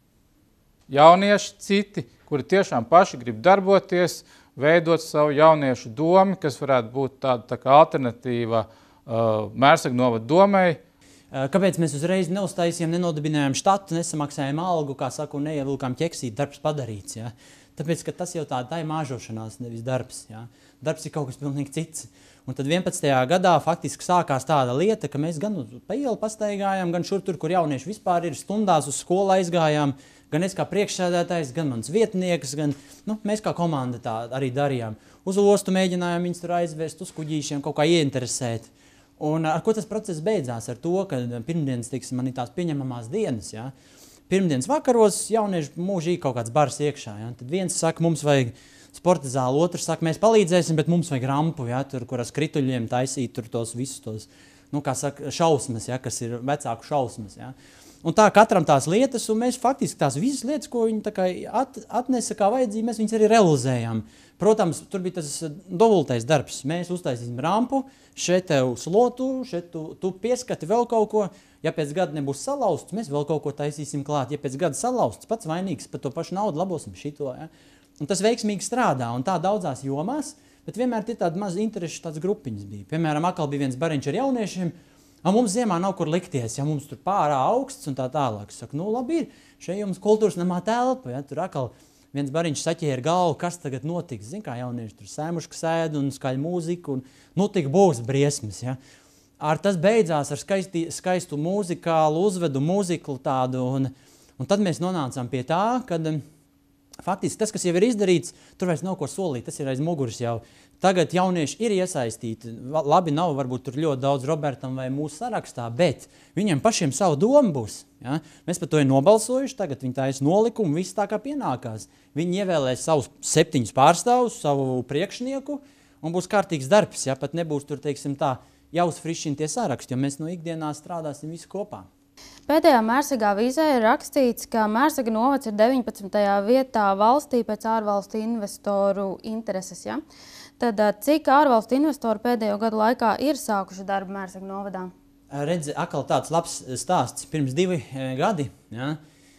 jaunieši citi, kuri tiešām paši grib darboties, veidot savu jauniešu domu, kas varētu būt tāda tā kā alternatīva uh, Mērsaga novada domai. Kāpēc mēs uzreiz neuztaisījām, nenodibinājām štatu, nesamaksājām algu, kā saku, neievilkām ķeksīt, darbs padarīts. Ja? Tāpēc, ka tas jau tā, tā ir māžošanās, nevis darbs. Ja? Darbs ir kaut kas pilnīgi cits. Un tad vienpadsmitajā gadā faktiski sākās tāda lieta, ka mēs gan pa ielu pastaigājām, gan šur tur, kur jaunieši vispār ir stundās uz skolu aizgājām, gan es kā priekšsēdētājs, gan mans vietnieks, gan nu, mēs kā komanda tā arī darījām. Uz ostu mēģinājām viņus tur aizvest, uz kuģīšiem kaut kā ieinteresēt. Un ar ko tas process beidzās? Ar to, ka pirmdienas, teiksim, man ir tās pieņemamās dienas, ja? Pirmdienas vakaros jaunieši mūžīgi kaut kāds bars iekšā, ja? Tad viens saka, mums vajag sporta zāli, otrs saka, mēs palīdzēsim, bet mums vajag rampu, ja? Tur, kur ar skrituļiem taisīt tur tos visus tos, nu, kā saka, šausmas, ja? Kas ir vecāku šausmas, ja? Un tā katram tās lietas, un mēs faktiski tās visas lietas, ko viņi tā kā at, atnesa kā vajadzību, mēs viņas arī realizējām. Protams, tur bija tas dovultais darbs. Mēs uztaisīsim rampu, šeit tev slotu, šeit tu, tu pieskati vēl kaut ko. Ja pēc gada nebūs salauzts, mēs vēl kaut ko taisīsim klāt. Ja pēc gada salauzts, pats vainīgs, par to pašu naudu labosim šito. Ja? Un tas veiksmīgi strādā, un tā daudzās jomās, bet vienmēr ir tāda maza interešu tāds grupiņas bija. Piemēram, atkal bija viens bariņš ar jauniešiem, un mums ziemā nav kur likties, ja mums tur pārā augsts un tā tālāk. Es saku, nu labi ir, šeit jums kultūras namā telpa, ja? Tur atkal viens bariņš saķēra galvu, kas tagad notiks. Zin, kā jaunieši tur sēmuška sēd un skaļ mūziku, un nu tik būs briesmas. Ja? Ar tas beidzās ar skaisti, skaistu mūzikālu uzvedu, mūziklu tādu, un, un tad mēs nonācām pie tā, kad faktiski tas, kas jau ir izdarīts, tur vairs nav ko solīt, tas ir aiz muguras jau. Tagad jaunieši ir iesaistīti, labi nav varbūt tur ļoti daudz Robertam vai mūsu sarakstā, bet viņiem pašiem savu domu būs. Ja? Mēs par to ir nobalsojuši, tagad viņi taisa nolikumu, viss tā kā pienākās. Viņi ievēlēs savus septiņus pārstāvus, savu priekšnieku, un būs kārtīgs darbs, ja? Pat nebūs tur, teiksim tā, jāuzfrišina tie saraksti, jo mēs no ikdienā strādāsim visi kopā. Pēdējā Mērsaga avīzē ir rakstīts, ka Mērsaga novads ir deviņpadsmitajā vietā valstī pēc ārvalstu investoru intereses. Ja? Tad cik ārvalstu investoru pēdējo gadu laikā ir sākuši darbu Mērsaga novadā? Redzi, atkal tāds labs stāsts. Pirms divi gadi ja,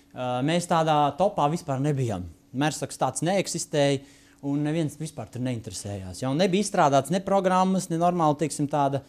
mēs tādā topā vispār nebijām. Mērsags tāds neeksistēja un neviens vispār tur neinteresējās. Ja? Un nebija izstrādāts ne programmas, ne normāli, teiksim, tāda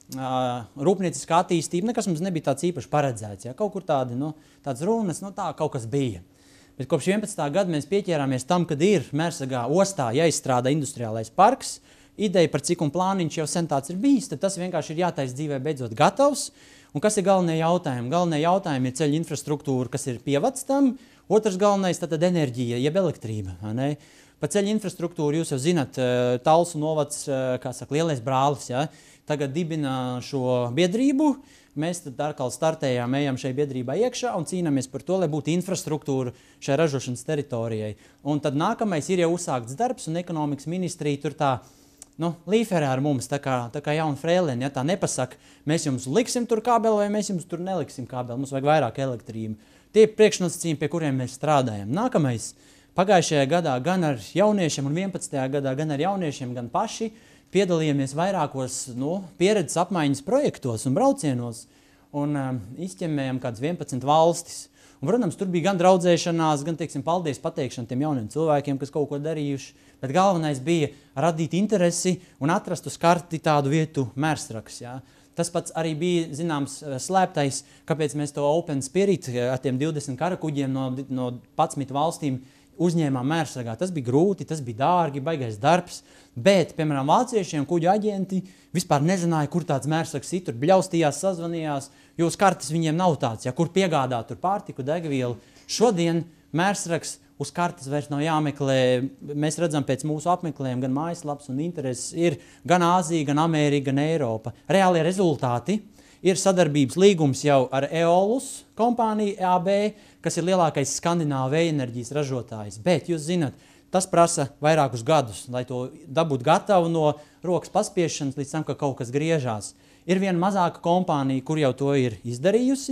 Uh, rūpnieciskā attīstība, nekas mums nebija tāds īpaši paredzēts. Ja? Kaut kur tādi, nu, tāds runas, nu tā kaut kas bija. Bet kopš vienpadsmitā gada mēs pieķērāmies tam, kad ir Mērsagā ostā jāizstrādā industriālais parks. Ideja par cik un plāniņš jau sen tāds ir bijis, tad tas vienkārši ir jātais dzīvē beidzot gatavs. Un kas ir galvenie jautājumi? Galvenie jautājumi ir ceļu infrastruktūra, kas ir pievads tam. Otrs galvenais tad enerģija, jeb elektrība. Ne? Par ceļu infrastruktūru jūs jau zinat, Talsu novads, kā saka, lielais brālis, ja? Tagad dibina šo biedrību. Mēs tad atkal startējām, ejam šai biedrībā iekšā un cīnāmies par to, lai būtu infrastruktūra šai ražošanas teritorijai. Un tad nākamais ir jau uzsākts darbs un ekonomikas ministrija tur tā, nu, līferē ar mums, tā kā, tā kā jauna frēlēni, ja tā nepasaka, mēs jums liksim tur kabeli vai mēs jums tur neliksim kabeli, mums vajag vairāk elektrību. Tie ir priekšnosacījumi, pie kuriem mēs strādājam. Nākamais, pagājušajā gadā gan ar jauniešiem un vienpadsmitajā gadā gan ar jauniešiem, gan paši piedalījāmies vairākos nu, pieredzes apmaiņas projektos un braucienos un um, izķemmējām kādas vienpadsmit valstis. Un, protams, tur bija gan draudzēšanās, gan, teiksim, paldies pateikšana tiem jauniem cilvēkiem, kas kaut ko darījuši, bet galvenais bija radīt interesi un atrast uz karti tādu vietu Mērsrags. Ja? Tas pats arī bija, zināms, slēptais, kāpēc mēs to Open Spirit ar tiem divdesmit karakuģiem no, no padsmit valstīm uzņēmām Mērsragā. Tas bija grūti, tas bija dārgi, baigais darbs, bet, piemēram, vāciešiem kuģu aģenti vispār nezināja, kur tāds Mērsrags ir, tur bļaustījās, sazvanījās, jo uz kartes viņiem nav tāds, ja kur piegādāt tur pārtiku, degvielu. Šodien Mērsrags uz kartes vairs nav jāmeklē. Mēs redzam pēc mūsu apmeklējuma gan mājaslaps un intereses ir gan Āzija, gan Amerika, gan Eiropa. Reālie rezultāti ir sadarbības līgums jau ar Eolus kompāniju E A B, kas ir lielākais Skandināvu vēja enerģijas ražotājs. Bet, jūs zināt, tas prasa vairākus gadus, lai to dabūtu gatavu no rokas paspiešanas līdz tam, ka kaut kas griežās. Ir viena mazāka kompānija, kur jau to ir izdarījusi.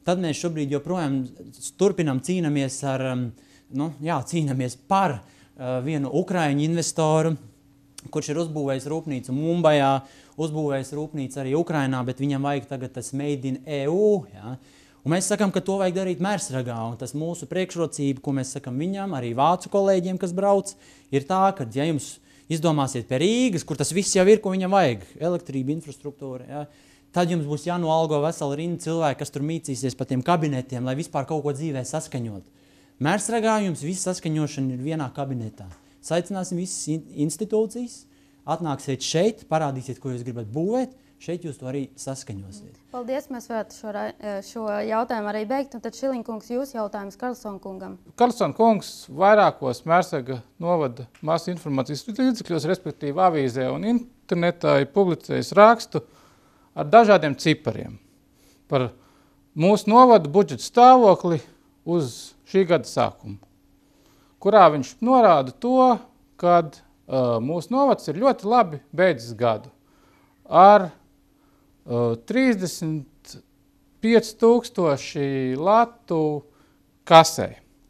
tad mēs šobrīd joprojām turpinām cīnāmies ar, nu, jā, cīnāmies par uh, vienu ukraiņu investoru, kurš ir uzbūvējis rūpnīcu Mumbajā, uzbūvējis rūpnīcu arī Ukrainā, bet viņam vajag tagad tas Made in E U. Ja? Un mēs sakām, ka to vajag darīt Mērsragā, un tas mūsu priekšrocība, ko mēs sakam viņam, arī vācu kolēģiem, kas brauc, ir tā, ka, ja jums izdomāsiet pie Rīgas, kur tas viss jau ir, ko viņam vajag, elektrība, infrastruktūra, ja? Tad jums būs jānoalgo vesela rinda cilvēki, kas tur mīcīsies pa tiem kabinetiem, lai vispār kaut ko dzīvē saskaņot. Mērsragā jums viss saskaņošana ir vienā kabinetā. Saicināsim visas institūcijas, atnāksiet šeit, parādīsiet, ko jūs gribat būvēt, šeit jūs to arī saskaņosiet. Paldies, mēs varētu šo, šo jautājumu arī beigt, un tad Šiliņkungs, jūs jautājums Karlsona kungam. Karlsona kungs vairākos Mērsraga novada masu informācijas līdzekļos, respektīvi avīzē un internetā ir publicējis rakstu ar dažādiem cipariem par mūsu novadu budžeta stāvokli uz šī gada sākumu, kurā viņš norāda to, ka uh, mūsu novads ir ļoti labi beidzis gadu ar uh, trīsdesmit pieci tūkstoši latu kasē.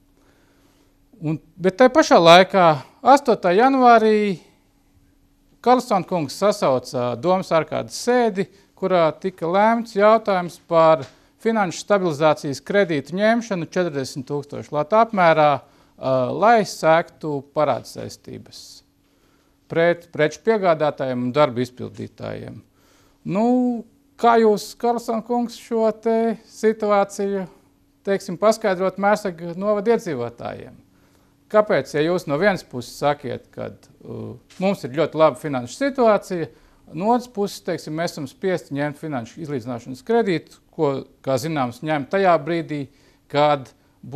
Un, bet tai pašā laikā astotā janvārī Karlsona kungs sasauca domas ārkārtas sēdi, kurā tika lēmts jautājums par finanšu stabilizācijas kredītu ņemšanu četrdesmit tūkstoši latu apmērā, uh, lai sēktu parādu saistības pret preču piegādātājiem un darba izpildītājiem. Nu, kā jūs, Karlsona kungs, šo te situāciju, teiksim, paskaidrot Mērsraga novada iedzīvotājiem? Kāpēc, ja jūs no vienas puses sakiet, ka uh, mums ir ļoti laba finanšu situācija, no otras puses, teiksim, mēs esam spiesti ņemt finanšu izlīdzināšanas kredītu, ko, kā zināms, ņem tajā brīdī, kad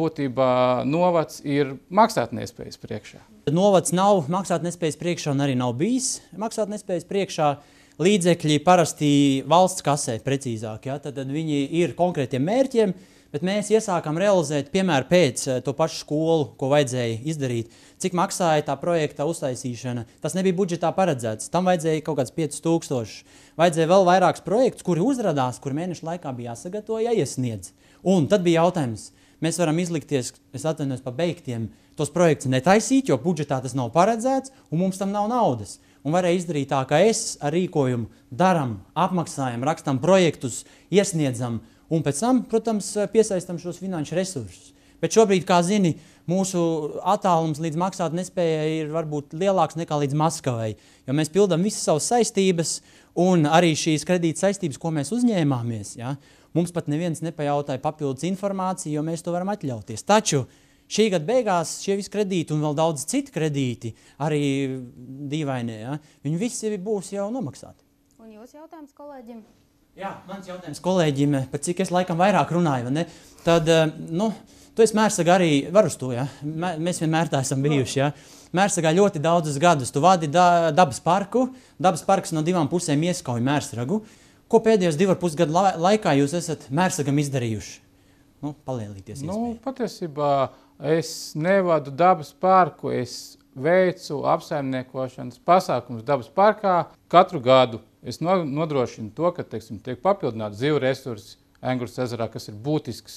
būtībā novads ir maksātnespējas priekšā. Novads nav maksātnespējas priekšā un arī nav bijis maksātnespējas priekšā. Līdzekļi parasti valsts kasē precīzāk, ja? tad, tad viņi ir konkrētiem mērķiem, bet mēs iesākam realizēt, piemēram, pēc to pašu skolu, ko vajadzēja izdarīt, cik maksāja tā projekta uztaisīšana. Tas nebija budžetā paredzēts, tam vajadzēja kaut kāds pieci tūkstoši. Vajadzēja vēl vairākus projektus, kuri uzradās, kuri mēnešu laikā bija jāsagatavo, jāiesniedz. Un tad bija jautājums, mēs varam izlikties, es atvainojos pa beigtiem, tos projektus netaisīt, jo budžetā tas nav paredzēts, un mums tam nav naudas. Un varēja izdarīt tā, ka es ar rīkojumu daram, apmaksājam, rakstam projektus, iesniedzam, un pēc tam, protams, piesaistam šos finanšu resursus. Bet šobrīd, kā zini, mūsu attālums līdz maksāt nespējai ir varbūt lielāks nekā līdz Maskavai, jo mēs pildam visas savas saistības un arī šīs kredīta saistības, ko mēs uzņēmāmies. Ja? Mums pat neviens nepajautāja papildus informāciju, jo mēs to varam atļauties. Taču šī gada beigās šie visi kredīti un vēl daudz citi kredīti, arī dīvainie, ja? Viņi visi būs jau nomaksāti. Un jūs jautājums kolēģim? Jā, mans jautājums kolēģim, par cik es laikam vairāk runāju, vai ne? Tad, nu, tu esi Mērsraga arī, var uz to, ja? Mēs vienmēr tā esam bijuši, ja? Mērsragā ļoti daudzus gadus. Tu vadi da, dabas parku, dabas parks no divām pusēm ieskauj Mērsragu. Ko pēdējos divu ar pus gadu la laikā jūs esat Mērsragam izdarījuši? Nu, palielīties iespēju. Nu, patiesībā es nevadu dabas parku, es veicu apsaimniekošanas pasākums dabas parkā katru gadu. Es nodrošinu to, ka, teiksim, tiek papildināti zivu resursi Engures ezerā, kas ir būtisks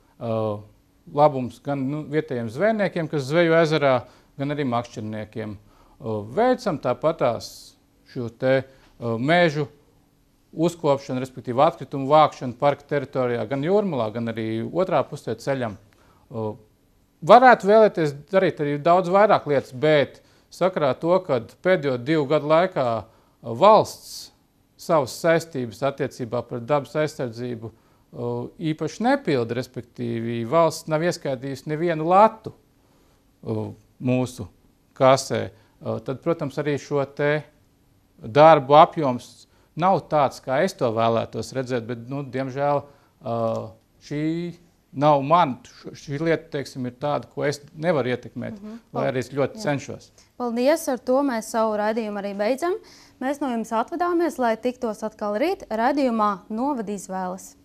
uh, labums gan nu, vietējiem zvejniekiem, kas zvejo ezerā, gan arī makšķerniekiem. Uh, veicam tāpatās šo te uh, mežu uzkopšanu, respektīvi atkritumu vākšanu parka teritorijā, gan Jūrmalā, gan arī otrā pusē ceļam. Uh, varētu vēlēties darīt arī daudz vairāk lietas, bet sakarā to, ka pēdējo divu gadu laikā valsts savas saistības attiecībā par dabas aizsardzību īpaši nepilda, respektīvi valsts nav ieskaidījusi nevienu latu mūsu kasē. Tad, protams, arī šo te darbu apjoms nav tāds, kā es to vēlētos redzēt, bet, nu, diemžēl, šī nav man, šī lieta, teiksim, ir tāda, ko es nevaru ietekmēt, mm-hmm. lai arī es ļoti Jā. cenšos. Paldies, ar to mēs savu raidījumu arī beidzam. Mēs no jums atvadāmies, lai tiktos atkal rīt raidījumā Novada izvēles.